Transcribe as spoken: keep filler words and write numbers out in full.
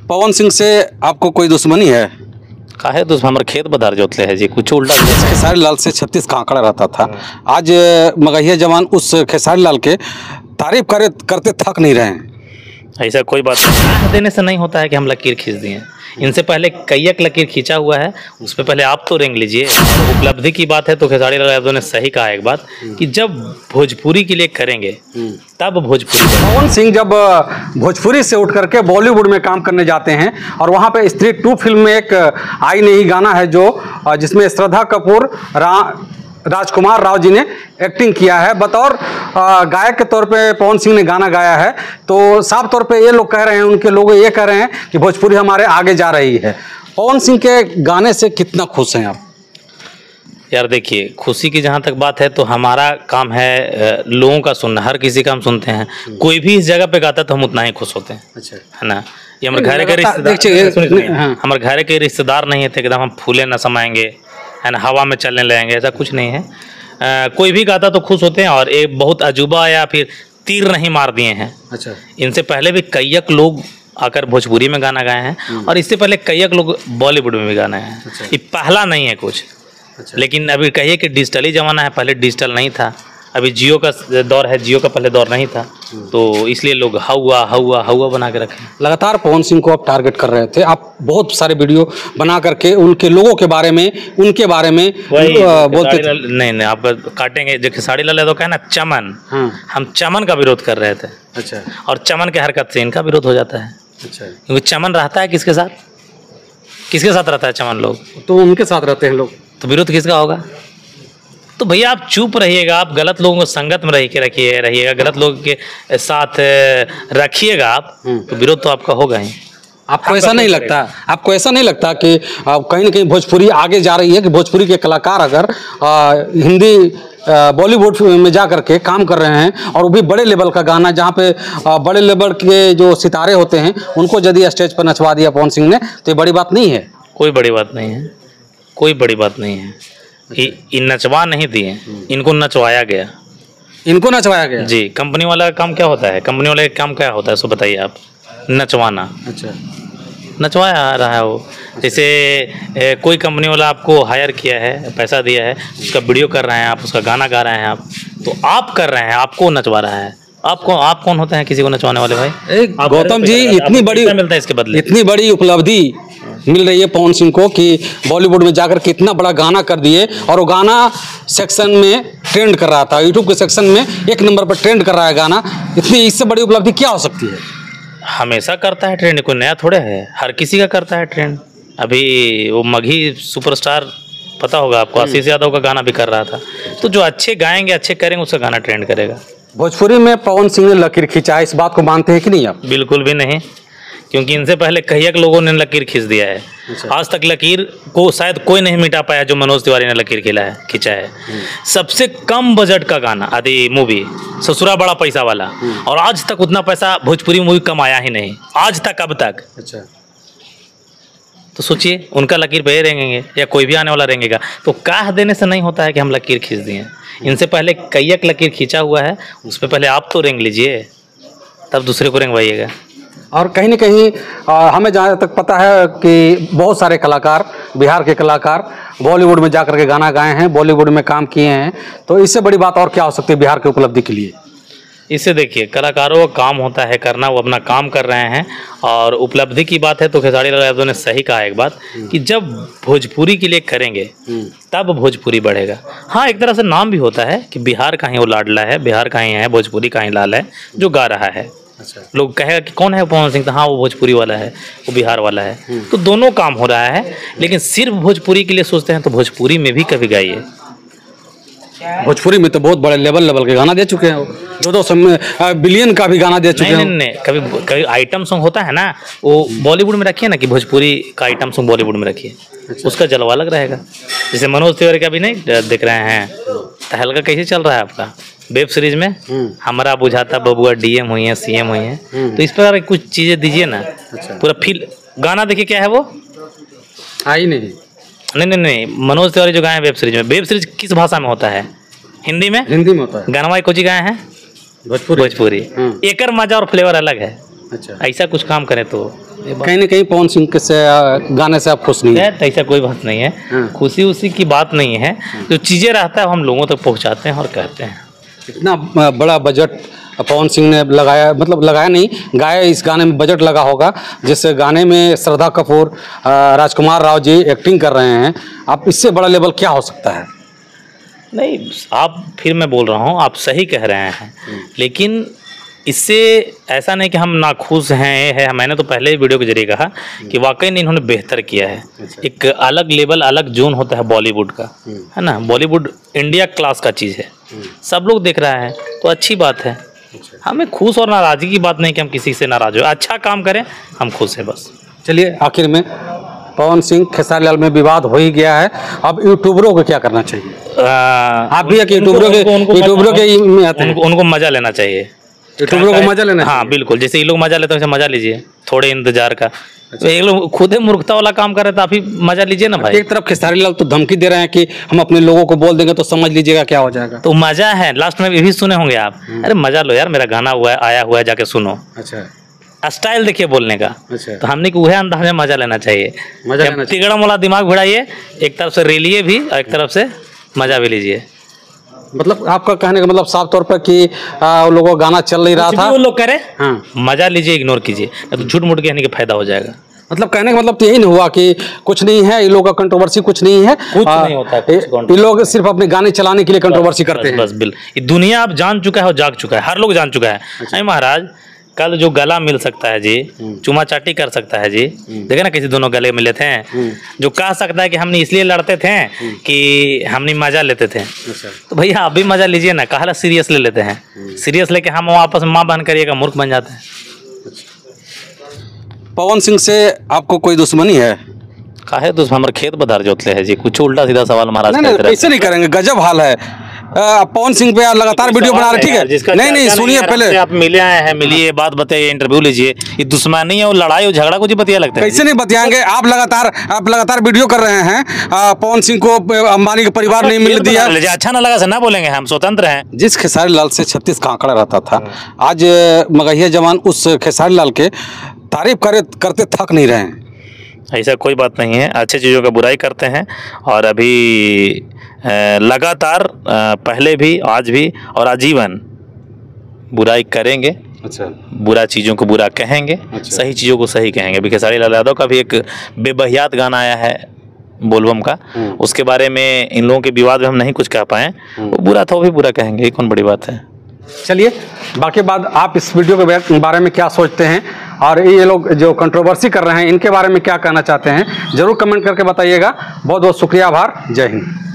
पवन सिंह से आपको कोई दुश्मनी है? काहे दुश्मन? हमारे खेत बधार जोतले है जी, कुछ उल्टा। खेसारी लाल से छत्तीस का आंकड़ा रहता था, आज मगहिया जवान उस खेसारी लाल के तारीफ करे करते थक नहीं रहे हैं। ऐसा कोई बात नहीं, देने से नहीं होता है कि हम लकीर खींच दिए। इनसे पहले कईयक लकीर खींचा हुआ है, उस पर पहले आप तो रेंग लीजिए। उपलब्धि की बात है तो खेसारी लाल यादव ने सही कहा एक बात कि जब भोजपुरी के लिए करेंगे तब भोजपुरी। पवन सिंह जब भोजपुरी से उठ करके बॉलीवुड में काम करने जाते हैं और वहाँ पे स्त्री टू फिल्म में एक आई नहीं गाना है जो जिसमें श्रद्धा कपूर रा राजकुमार राव जी ने एक्टिंग किया है, बतौर गायक के तौर पे पवन सिंह ने गाना गाया है। तो साफ तौर पे ये लोग कह रहे हैं, उनके लोग ये कह रहे हैं कि भोजपुरी हमारे आगे जा रही है। पवन सिंह के गाने से कितना खुश हैं आप? यार देखिए, खुशी की जहाँ तक बात है तो हमारा काम है लोगों का सुनना, हर किसी का हम सुनते हैं। कोई भी इस जगह पे गाता है तो हम उतना ही खुश होते हैं। अच्छा है ना? ये हमारे घर के रिश्तेदार, हमारे घर के रिश्तेदार नहीं थे एकदम हम फूले न समाएंगे, है ना, हवा में चलने लगेंगे, ऐसा कुछ नहीं है। आ, कोई भी गाता तो खुश होते हैं। और एक बहुत अजूबा या फिर तीर नहीं मार दिए हैं। अच्छा, इनसे पहले भी कईयक लोग आकर भोजपुरी में गाना गाए हैं और इससे पहले कईयक लोग बॉलीवुड में भी गाना है। अच्छा। ये पहला नहीं है कुछ। अच्छा। लेकिन अभी कहिए कि डिजिटली ज़माना है, पहले डिजिटल नहीं था। अभी जियो का दौर है, जियो का पहले दौर नहीं था, तो इसलिए लोग हवा हवा हवा बना के रखे। लगातार पवन सिंह को आप टारगेट कर रहे थे, आप बहुत सारे वीडियो बना करके उनके लोगों के बारे में उनके बारे में बोलते थे। नहीं नहीं, आप काटेंगे जो खेसारी लाल यादव का है ना चमन, हम चमन का विरोध कर रहे थे। अच्छा। और चमन के हरकत से इनका विरोध हो जाता है। अच्छा। क्योंकि चमन रहता है किसके साथ? किसके साथ रहता है चमन? लोग तो उनके साथ रहते हैं लोग, तो विरोध किसका होगा? तो भैया आप चुप रहिएगा, आप गलत लोगों को संगत में रह के रखिए रहिएगा, गलत लोगों के साथ रखिएगा आप, तो विरोध तो आपका होगा ही। आपको ऐसा नहीं लगता आपको ऐसा नहीं लगता कि कहीं ना कहीं भोजपुरी आगे जा रही है, कि भोजपुरी के कलाकार अगर आ, हिंदी बॉलीवुड में जा कर के काम कर रहे हैं और वो भी बड़े लेवल का गाना, जहाँ पे आ, बड़े लेवल के जो सितारे होते हैं उनको यदि स्टेज पर नचवा दिया पवन सिंह ने, तो ये बड़ी बात नहीं है? कोई बड़ी बात नहीं है, कोई बड़ी बात नहीं है। इन नचवा नहीं दिए, इनको नचवाया गया। इनको नचवाया गया? जी। कंपनी वाला का काम क्या होता है? कंपनी वाले का काम क्या होता है सो बताइए आप? नचवाना। अच्छा। नचवाया रहा है वो। जैसे ए, कोई कंपनी वाला आपको हायर किया है, पैसा दिया है, उसका वीडियो कर रहे हैं आप, उसका गाना गा रहे हैं आप, तो आप कर रहे हैं, आपको नचवा रहा है। आपको आप कौन होते हैं किसी को नचवाने वाले भाई? गौतम जी, इतनी बड़ी मिलता है इसके बदले, इतनी बड़ी उपलब्धि मिल रही है पवन सिंह को कि बॉलीवुड में जाकर कितना बड़ा गाना कर दिए और वो गाना सेक्शन में ट्रेंड कर रहा था, यूट्यूब के सेक्शन में एक नंबर पर ट्रेंड कर रहा है गाना। इतनी इससे बड़ी उपलब्धि क्या हो सकती है? हमेशा करता है ट्रेंड, कोई नया थोड़े है, हर किसी का करता है ट्रेंड। अभी वो मगही सुपरस्टार पता होगा आपको, आशीष यादव का गाना भी कर रहा था। तो जो अच्छे गाएंगे, अच्छे करेंगे, उसका गाना ट्रेंड करेगा। भोजपुरी में पवन सिंह ने लकीर खींचा है, इस बात को मानते हैं कि नहीं आप? बिल्कुल भी नहीं, क्योंकि इनसे पहले कईयक लोगों ने लकीर खींच दिया है। अच्छा। आज तक लकीर को शायद कोई नहीं मिटा पाया जो मनोज तिवारी ने लकीर खींचा है खींचा है सबसे कम बजट का गाना आदि मूवी ससुरा बड़ा पैसा वाला, और आज तक उतना पैसा भोजपुरी मूवी कमाया ही नहीं, आज तक अब तक। अच्छा। तो सोचिए उनका लकीर पे रेंगेंगे या कोई भी आने वाला रेंगेगा, तो काह देने से नहीं होता है कि हम लकीर खींच दिए। इनसे पहले कईयक लकीर खींचा हुआ है, उस पर पहले आप तो रेंग लीजिए, तब दूसरे को रेंगवाइएगा। और कहीं ना कहीं आ, हमें जहाँ तक पता है कि बहुत सारे कलाकार, बिहार के कलाकार बॉलीवुड में जाकर के गाना गाए हैं, बॉलीवुड में काम किए हैं, तो इससे बड़ी बात और क्या हो सकती है बिहार की उपलब्धि के लिए? इससे देखिए, कलाकारों का काम होता है करना, वो अपना काम कर रहे हैं। और उपलब्धि की बात है तो खेसारी लाल यादव ने सही कहा एक बात कि जब भोजपुरी के लिए करेंगे तब भोजपुरी बढ़ेगा। हाँ, एक तरह से नाम भी होता है कि बिहार का ही वो लाडला है, बिहार का ही है, भोजपुरी का ही लाल है जो गा रहा है। अच्छा। लोग कहेगा कि कौन है पवन सिंह, तो हाँ वो भोजपुरी वाला है, वो बिहार वाला है। तो दोनों काम हो रहा है, लेकिन सिर्फ भोजपुरी के लिए सोचते हैं तो भोजपुरी में भी कभी गाइए। भोजपुरी में तो बहुत बड़े लेवल लेवल के गाना दे चुके हैं, दो दो बिलियन का भी गाना दे चुके हैं। नहीं नहीं, कभी कभी आइटम सॉन्ग होता है ना, वो बॉलीवुड में रखिए ना, कि भोजपुरी का आइटम सॉन्ग बॉलीवुड में रखिए। अच्छा। उसका जलवा अलग रहेगा। जैसे मनोज तिवारी का भी नहीं देख रहे हैं, तहलका कैसे चल रहा है आपका वेब सीरीज में, हमारा बुझाता बबुआ डीएम हुई है, सीएम हुई है, तो इस प्रकार कुछ चीजें दीजिए ना। अच्छा। पूरा फील गाना देखिए क्या है वो आई नहीं नहीं नहीं नहीं मनोज तिवारी जो गाए हैं वेब सीरीज में, वेब सीरीज किस भाषा में होता है? हिंदी में। हिंदी में होता है। गाना कोची गाए हैं भोजपुरी। भोजपुरी। एक मजा और फ्लेवर अलग है। अच्छा। ऐसा कुछ काम करें तो कहीं ना कहीं पवन सिंह के से गाने से आप खुश नहीं है? ऐसा कोई बात नहीं है, खुशी उसी की बात नहीं है, जो चीज़ें रहता है हम लोगों तक पहुंचाते हैं और कहते हैं। इतना बड़ा बजट पवन सिंह ने लगाया, मतलब लगाया नहीं, गाया, इस गाने में बजट लगा होगा, जिससे गाने में श्रद्धा कपूर, राजकुमार राव जी एक्टिंग कर रहे हैं। आप इससे बड़ा लेवल क्या हो सकता है? नहीं, आप फिर मैं बोल रहा हूँ, आप सही कह रहे हैं, लेकिन इससे ऐसा नहीं कि हम नाखुश हैं है। मैंने तो पहले ही वीडियो के जरिए कहा कि वाकई नहीं इन्होंने बेहतर किया है। अच्छा। एक अलग लेवल, अलग जोन होता है बॉलीवुड का, है ना। बॉलीवुड इंडिया क्लास का चीज़ है, सब लोग देख रहा है तो अच्छी बात है। हमें खुश और नाराज़गी की बात नहीं कि हम किसी से नाराज़ हो, अच्छा काम करें, हम खुश हैं बस। चलिए, आखिर में पवन सिंह खेसारी लाल में विवाद हो ही गया है, अब यूट्यूबरों को क्या करना चाहिए? आ, आप भी यूट्यूबरों के यूट्यूबरों के आते हैं, उनको मजा लेना चाहिए, यूट्यूबरों को मजा लेना। हाँ बिल्कुल, जैसे ये लोग मजा लेते हैं वैसे मजा लीजिए, थोड़े इंतजार का। तो एक लोग खुद ही मूर्खता वाला काम कर रहे तो आप ही मजा लीजिए ना भाई। एक तरफ खेसारी लाल तो धमकी दे रहे हैं कि हम अपने लोगों को बोल देंगे तो समझ लीजिएगा क्या हो जाएगा। तो मजा है, लास्ट में ये भी सुने होंगे आप, अरे मजा लो यार, मेरा गाना हुआ है, आया हुआ है, जाके सुनो। अच्छा, स्टाइल देखिए बोलने का। अच्छा। तो हमने को वह अंदाज में मजा लेना चाहिए, तिगड़ा मोला दिमाग भिड़ाइए, एक तरफ से रेलिए भी और एक तरफ से मजा भी लीजिए। मतलब आपका कहने का मतलब साफ तौर पर कि उन लोगों का गाना चल नहीं रहा था, वो लोग करें, हाँ मजा लीजिए, इग्नोर कीजिए, तो झूठ मूठ कहने का फायदा हो जाएगा। मतलब कहने का मतलब तो यही नहीं हुआ कि कुछ नहीं है, इन लोगों का कंट्रोवर्सी कुछ नहीं है, कुछ आ, नहीं होता है, ये लोग सिर्फ अपने गाने चलाने के लिए कंट्रोवर्सी करते हैं बस। बिल दुनिया अब जान चुका है और जाग चुका है, हर लोग जान चुका है। अच्छा। महाराज कल जो गला मिल सकता है जी, चुमा चाटी कर सकता है जी, देखे ना किसी दोनों गले मिले थे, जो कह सकता है कि हमने इसलिए लड़ते थे कि हमने मजा लेते थे। तो भैया आप भी मजा लीजिए ना, कहा सीरियस ले लेते हैं, सीरियस लेके हम आपस में माँ बहन करिएगा, मूर्ख बन जाते हैं। पवन सिंह से आपको कोई दुश्मनी है? काहे दुश्मन, हमारे खेत बधार जोतले है जी, कुछ उल्टा सीधा सवाल महाराज। नहीं, नहीं, ऐसे नहीं करेंगे, गजब हाल है। पवन सिंह पे लगातार वीडियो बना रहे, ठीक है? नहीं नहीं सुनिए, पहले आप मिले आए हैं, मिलिए, बात बताइए, इंटरव्यू लीजिए। ये दुश्मनी है और लड़ाई और झगड़ा कुछ बतिया लगता है? कैसे नहीं बतियाएंगे, आप लगातार आप लगातार वीडियो कर रहे हैं, पवन सिंह को अंबानी का परिवार नहीं मिल दिया, अच्छा ना लगा से ना बोलेंगे, हम स्वतंत्र हैं। जिस खेसारी लाल से छत्तीस का आंकड़ा रहता था, आज मगहिया जवान उस खेसारी लाल के तारीफ करे करते थक नहीं रहे हैं। ऐसा कोई बात नहीं है, अच्छी चीज़ों का बुराई करते हैं और अभी लगातार पहले भी, आज भी और आजीवन बुराई करेंगे। अच्छा। बुरा चीज़ों को बुरा कहेंगे। अच्छा। सही चीज़ों को सही कहेंगे। अभी खेसारी लाल यादव का भी एक बेबहियात गाना आया है बोलबम का, उसके बारे में इन लोगों के विवाद में हम नहीं कुछ कह पाए, वो बुरा था वो भी बुरा कहेंगे, ये कौन बड़ी बात है। चलिए, बाकी बात आप इस वीडियो के बारे में क्या सोचते हैं और ये लोग जो कंट्रोवर्सी कर रहे हैं इनके बारे में क्या कहना चाहते हैं, जरूर कमेंट करके बताइएगा। बहुत बहुत शुक्रिया, आभार, जय हिंद।